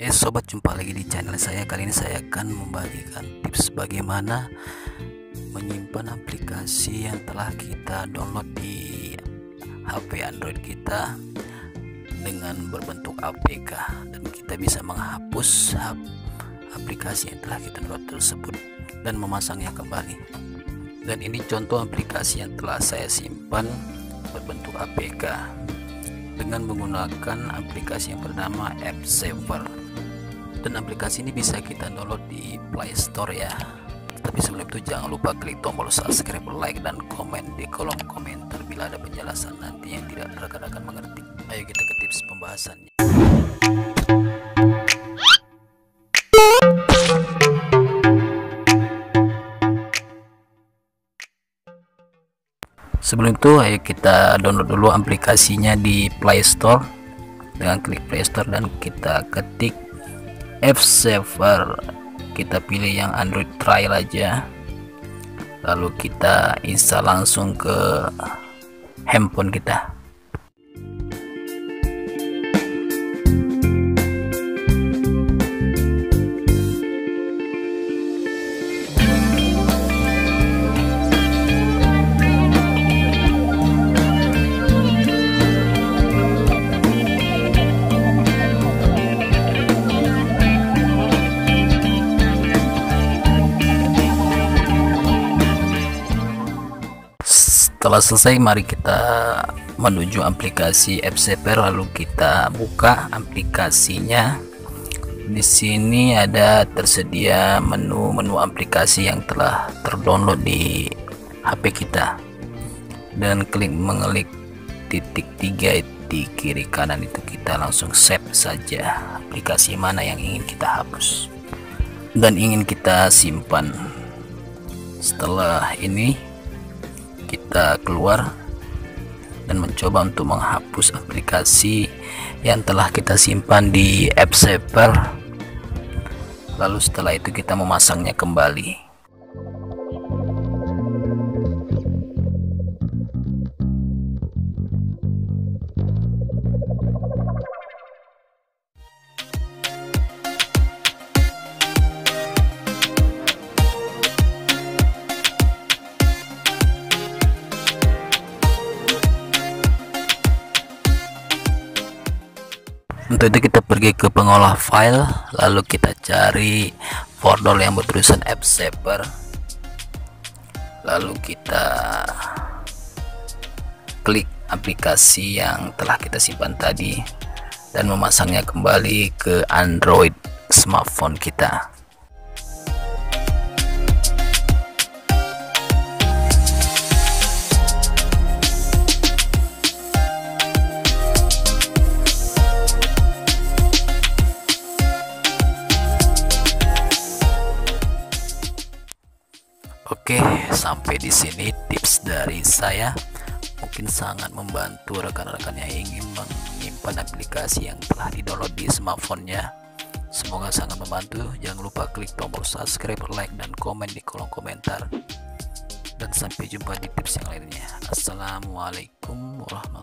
Sobat, jumpa lagi di channel saya. Kali ini saya akan membagikan tips bagaimana menyimpan aplikasi yang telah kita download di HP Android kita dengan berbentuk APK, dan kita bisa menghapus aplikasi yang telah kita download tersebut dan memasangnya kembali. Dan ini contoh aplikasi yang telah saya simpan berbentuk APK dengan menggunakan aplikasi yang bernama AppSaver. Dan aplikasi ini bisa kita download di Play Store ya. Tapi sebelum itu jangan lupa klik tombol subscribe, like, dan komen di kolom komentar bila ada penjelasan nanti yang tidak rekan-rekan mengerti. Ayo kita ke tips pembahasannya. Sebelum itu ayo kita download dulu aplikasinya di Play Store. Dengan klik Play Store dan kita ketik AppSaver, kita pilih yang Android trial aja, lalu kita install langsung ke handphone kita. Setelah selesai, mari kita menuju aplikasi AppSaver, lalu kita buka aplikasinya. Di sini ada tersedia menu aplikasi yang telah terdownload di HP kita, dan klik mengelik titik 3 di kiri kanan itu, kita langsung save saja aplikasi mana yang ingin kita hapus dan ingin kita simpan. Setelah ini kita keluar dan mencoba untuk menghapus aplikasi yang telah kita simpan di AppSaver. Lalu setelah itu kita memasangnya kembali. Untuk itu kita pergi ke pengolah file, lalu kita cari folder yang bertulisan AppSaver, lalu kita klik aplikasi yang telah kita simpan tadi dan memasangnya kembali ke Android smartphone kita. Oke, sampai di sini tips dari saya. Mungkin sangat membantu rekan-rekan yang ingin menyimpan aplikasi yang telah di-download di smartphone-nya. Semoga sangat membantu. Jangan lupa klik tombol subscribe, like, dan komen di kolom komentar. Dan sampai jumpa di tips yang lainnya. Assalamualaikum warahmatullahi wabarakatuh.